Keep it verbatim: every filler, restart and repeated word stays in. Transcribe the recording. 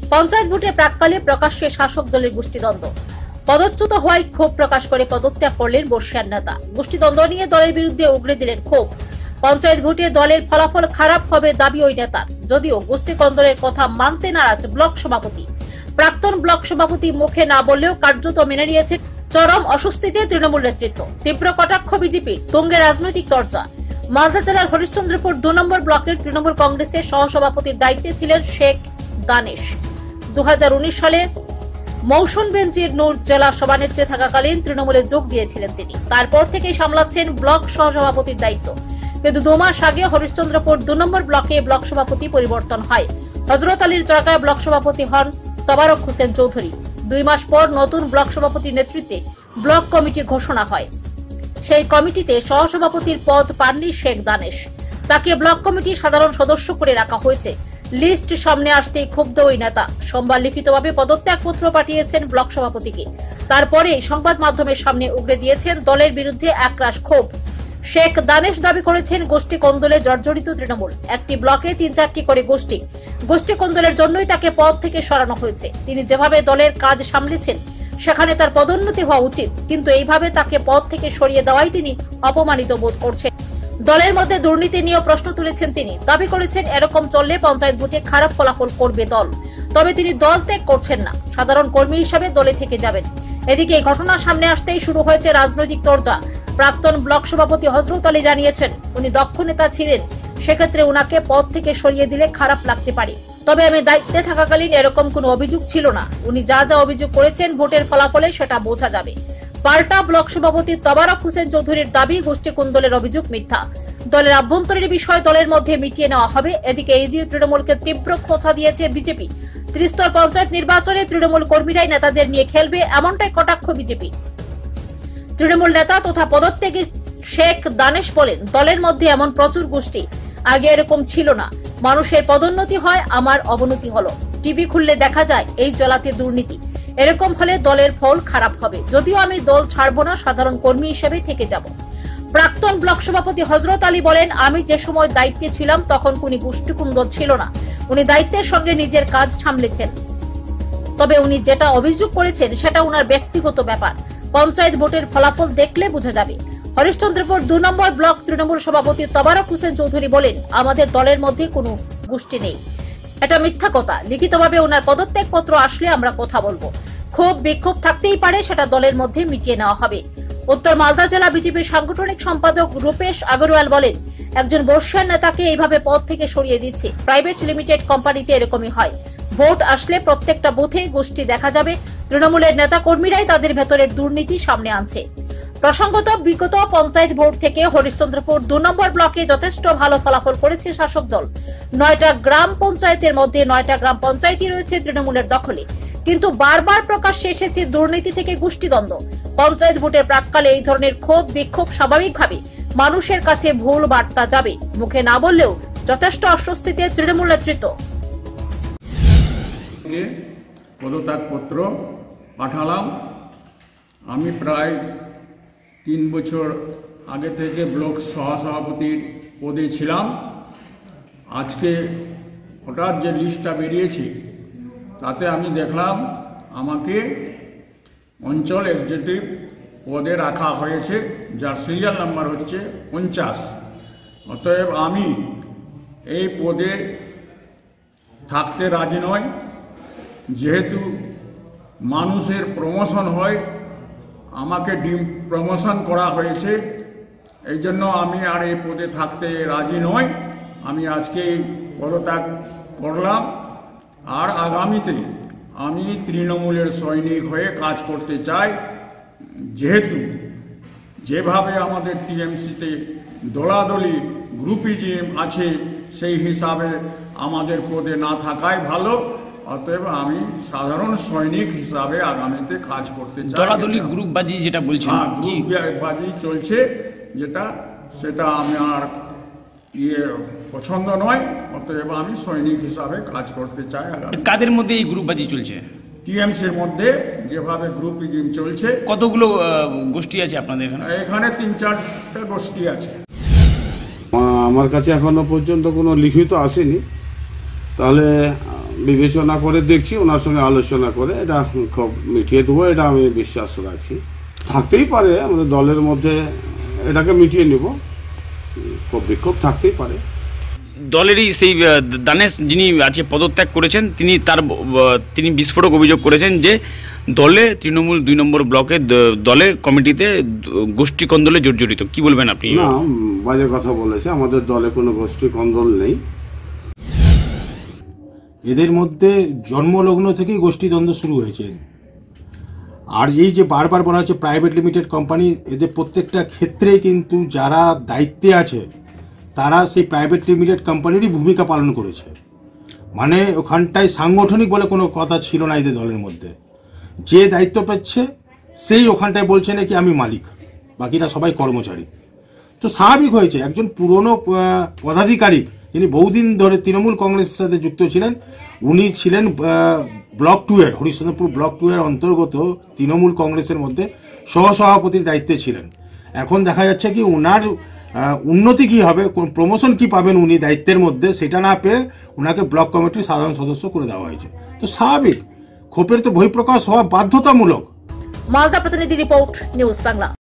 পঞ্চায়েত ভোটের প্রাক্কালে প্রকাশ্যে শাসক দলের গোষ্ঠীদ্বন্দ্ব। পদচ্যুত হওয়ায় ক্ষোভ প্রকাশ করে পদত্যাগ করলেন বর্ষিয়ান নেতা। গোষ্ঠীদ্বন্দ্ব নিয়ে দলের বিরুদ্ধে উগড়ে দিলেন ক্ষোভ। পঞ্চায়েত ভোটে দলের ফলাফল খারাপ হবে দাবি ওই নেতার। যদিও গোষ্ঠী কন্দলের কথা মানতে নারাজ ব্লক সভাপতি। প্রাক্তন ব্লক সভাপতি মুখে না বললেও কার্যত মেনে নিয়েছে। চরম অস্বস্তিতে তৃণমূল নেতৃত্ব। তীব্র কটাক্ষ বিজেপির, তুঙ্গে রাজনৈতিক চর্চা। মালদা জেলার হরিশ্চন্দ্রপুর দু নম্বর ব্লকের তৃণমূল কংগ্রেসের সহসভাপতির দায়িত্বে ছিলেন শেখ দানেশ। দু হাজার উনিশ সালে মৌসুম বেঞ্জির নূর জেলা সভানেত্রী থাকাকালীন তৃণমূলে যোগ দিয়েছিলেন তিনি। তারপর থেকেই সামলাচ্ছেন ব্লক সহসভাপতির দায়িত্ব। কিন্তু দু মাস আগে হরিশ্চন্দ্রপুর দু নম্বর ব্লকে ব্লক সভাপতি পরিবর্তন হয়। হজরত আলীর চরকায় ব্লক সভাপতি হন তবারক হোসেন চৌধুরী। দুই মাস পর নতুন ব্লক সভাপতির নেতৃত্বে ব্লক কমিটি ঘোষণা হয়। সেই কমিটিতে সহসভাপতির পদ পাননি শেখ দানেশ। তাকে ব্লক কমিটির সাধারণ সদস্য করে রাখা হয়েছে। লিস্ট সামনে আসতেই ক্ষুব্ধ ওই নেতা সোমবার লিখিতভাবে পদত্যাগপত্র পাঠিয়েছেন ব্লক সভাপতিকে। তারপরে সংবাদ মাধ্যমের সামনে উগড়ে দিয়েছেন দলের বিরুদ্ধে একরাশ ক্ষোভ। শেখ দানেশ দাবি করেছেন গোষ্ঠী কন্দলে জর্জরিত তৃণমূল। একটি ব্লকে তিন চারটি করে গোষ্ঠী গোষ্ঠী কন্দলের জন্যই তাকে পদ থেকে সরানো হয়েছে। তিনি যেভাবে দলের কাজ সামলেছেন সেখানে তার পদোন্নতি হওয়া উচিত, কিন্তু এইভাবে তাকে পদ থেকে সরিয়ে দেওয়াই তিনি অপমানিত বোধ করছেন। দলের মধ্যে দুর্নীতি নিয়েও প্রশ্ন তুলেছেন তিনি। দাবি করেছেন এরকম চললে পঞ্চায়েত ভোটে খারাপ ফলাফল করবে দল। তবে তিনি দল ত্যাগ করছেন না, সাধারণ কর্মী হিসাবে দলে থেকে যাবেন। এদিকে এই ঘটনা সামনে আসতেই শুরু হয়েছে রাজনৈতিক চর্চা। প্রাক্তন ব্লক সভাপতি হজরত আলী জানিয়েছেন উনি দক্ষ নেতা ছিলেন, সেক্ষেত্রে উনাকে পদ থেকে সরিয়ে দিলে খারাপ লাগতে পারে। তবে আমি দায়িত্বে থাকাকালীন এরকম কোনো অভিযোগ ছিল না। উনি যা যা অভিযোগ করেছেন ভোটের ফলাফলে সেটা বোঝা যাবে। পাল্টা ব্লক সভাপতি তবারক হোসেন চৌধুরীর দাবি গোষ্ঠী কুন্দলের অভিযোগ মিথ্যা। দলের আভ্যন্তরীণ বিষয় দলের মধ্যে মিটিয়ে নেওয়া হবে। এদিকে এই দিয়ে তৃণমূলকে তীব্র খোঁচা দিয়েছে বিজেপি। ত্রিস্তর পঞ্চায়েত নির্বাচনে তৃণমূল কর্মীরাই নেতাদের নিয়ে খেলবে, এমনটাই কটাক্ষ বিজেপি। তৃণমূল নেতা তথা পদত্যাগী শেখ দানেশ বলেন, দলের মধ্যে এমন প্রচুর গোষ্ঠী, আগে এরকম ছিল না। মানুষের পদোন্নতি হয়, আমার অবনতি হলো। টিভি খুললে দেখা যায় এই জেলাতে দুর্নীতি। এরকম হলে দলের ফল খারাপ হবে। যদিও আমি দল ছাড়বো না, সাধারণ কর্মী হিসেবে থেকে যাব। প্রাক্তন ব্লক সভাপতি হজরত আলী বলেন, আমি যে সময় দায়িত্বে ছিলাম তখন কোন গোষ্ঠী কুন্দল ছিল না। উনি দায়িত্বের সঙ্গে নিজের কাজ সামলেছেন। তবে উনি যেটা অভিযোগ করেছেন সেটা উনার ব্যক্তিগত ব্যাপার। পঞ্চায়েত ভোটের ফলাফল দেখলে বোঝা যাবে। হরিশ্চন্দ্রপুর দু নম্বর ব্লক তৃণমূল সভাপতি তবারক হোসেন চৌধুরী বলেন, আমাদের দলের মধ্যে কোনো গোষ্ঠী নেই। এটা মিথ্যা কথা। লিখিতভাবে ওনার পদত্যাগ পত্র আসলে আমরা কথা বলবো। ক্ষোভ বিক্ষোভ থাকতেই পারে, সেটা দলের মধ্যে মিটিয়ে নেওয়া হবে। উত্তর মালদা জেলা বিজেপির সাংগঠনিক সম্পাদক রূপেশ আগরওয়াল বলেন, একজন বর্ষিয়ান নেতাকে এইভাবে পদ থেকে সরিয়ে দিচ্ছে। প্রাইভেট লিমিটেড কোম্পানিতে এরকমই হয়। ভোট আসলে প্রত্যেকটা বুথে গোষ্ঠী দেখা যাবে। তৃণমূলের নেতা কর্মীরাই তাদের ভেতরের দুর্নীতি সামনে আনছে। প্রসঙ্গত বিগত পঞ্চায়েত ভোট থেকে হরিশ্চন্দ্রপুর দু নম্বর ব্লকে যথেষ্ট ভালো ফলাফল করেছে শাসক দল। নয়টা গ্রাম পঞ্চায়েতের মধ্যে নয়টা গ্রাম পঞ্চায়েতই রয়েছে তৃণমূলের দখলে। কিন্তু বারবার প্রকাশ্যে এসেছে দুর্নীতি থেকে গোষ্ঠীদ্বন্দ্ব। পঞ্চায়েত ভোটের প্রাক্কালে এই ধরনের ক্ষোভ বিক্ষোভ স্বাভাবিকভাবে মানুষের কাছে ভুল বার্তা যাবে। মুখে না বললেও যথেষ্ট অস্বস্তিতে তৃণমূল নেতৃত্ব। পদত্যাগপত্র পাঠালাম। আমি প্রায় তিন বছর আগে থেকে ব্লক সহসভাপতির পদে ছিলাম। আজকে হঠাৎ যে লিস্টটা বেরিয়েছে তাতে আমি দেখলাম আমাকে অঞ্চল এক্সিকিউটিভ পদে রাখা হয়েছে, যার সিরিয়াল নাম্বার হচ্ছে পঞ্চাশ। অতএব আমি এই পদে থাকতে রাজি নই। যেহেতু মানুষের প্রমোশন হয়, আমাকে ডিম প্রমোশন করা হয়েছে, এই জন্য আমি আর এই পদে থাকতে রাজি নই। আমি আজকে পদত্যাগ করলাম। আর আগামীতে আমি তৃণমূলের সৈনিক হয়ে কাজ করতে চাই। যেহেতু যেভাবে আমাদের টিএমসিতে দলাদলি গ্রুপিজম আছে, সেই হিসাবে আমাদের পদে না থাকাই ভালো। অতএব আমি সাধারণ সৈনিক হিসাবে আগামীতে কাজ করতে চাই। দলাদলি গ্রুপবাজি যেটা বলছেন, গ্রুপবাজি চলছে যেটা, সেটা আমি আর ইয়ে পছন্দ নয়। অতএব আমি সৈনিক হিসাবে কাজ করতে চাই। কাদের মধ্যে এই গ্রুপবাজি চলছে? টিএমসির মধ্যে যেভাবে গ্রুপিজম চলছে। কতগুলো গোষ্ঠী আছে আপনাদের এখানে? এখানে তিন চারটা গোষ্ঠী আছে। আমার কাছে এখনো পর্যন্ত কোনো লিখিত আসেনি। তাহলে বিবেচনা করে দেখছি, ওনার সঙ্গে আলোচনা করে এটা খুব মিটিয়ে দেবো, এটা আমি বিশ্বাস রাখি। থাকতেই পারে আমাদের দলের মধ্যে, এটাকে মিটিয়ে নেব, খুব বিক্ষোভ থাকতেই পারে। দলেরই সেই আহ, দানেশ যিনি আছে পদত্যাগ করেছেন, তিনি তার আহ, তিনি বিস্ফোরক অভিযোগ করেছেন যে দলে তৃণমূল দুই নম্বর ব্লকে দ- দলে কমিটিতে দ- গোষ্ঠী কন্দলে জর্জরিত। কি বলবেন আপনি? না, বাজে কথা বলেছে, আমাদের দলে কোনো গোষ্ঠী কন্দল নেই। এদের মধ্যে জন্মলগ্ন থেকেই গোষ্ঠীদ্বন্দ্ব শুরু হয়েছে। আর এই যে বারবার বলা হচ্ছে প্রাইভেট লিমিটেড কোম্পানি, এদের প্রত্যেকটা ক্ষেত্রে কিন্তু যারা দায়িত্বে আছে তারা সেই প্রাইভেট লিমিটেড কোম্পানিরই ভূমিকা পালন করেছে। মানে ওখানটায় সাংগঠনিক বলে কোনো কথা ছিল না এদের দলের মধ্যে। যে দায়িত্ব পাচ্ছে সেই ওখানটায় বলছে নাকি আমি মালিক, বাকিরা সবাই কর্মচারী। তো স্বাভাবিক হয়েছে, একজন পুরনো আহ, পদাধিকারিক যিনি বহুদিন ধরে তৃণমূল কংগ্রেসের সাথে যুক্ত ছিলেন, উনি ছিলেন আহ, ব্লক টু এর হরিশ্চন্দ্রপুর ব্লক টু এর অন্তর্গত তৃণমূল কংগ্রেসের মধ্যে সহসভাপতির দায়িত্বে ছিলেন। এখন দেখা যাচ্ছে কি ওনার আহ, উন্নতি কি হবে, কোন প্রমোশন কি পাবেন উনি দায়িত্বের মধ্যে, সেটা না পেয়ে ওনাকে ব্লক কমিটির সাধারণ সদস্য করে দেওয়া হয়েছে। তো স্বাভাবিক, ক্ষোভের তো বহিঃপ্রকাশ হওয়া বাধ্যতামূলক। মালদা প্রতিনিধি রিপোর্ট, নিউজ বাংলা।